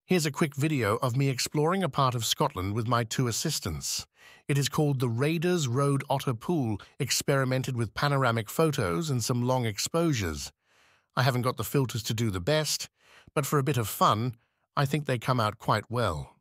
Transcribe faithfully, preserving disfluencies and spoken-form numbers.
Here's a quick video of me exploring a part of Scotland with my two assistants. It is called the Raiders Road Otter Pool, experimented with panoramic photos and some long exposures. I haven't got the filters to do the best, but for a bit of fun, I think they come out quite well.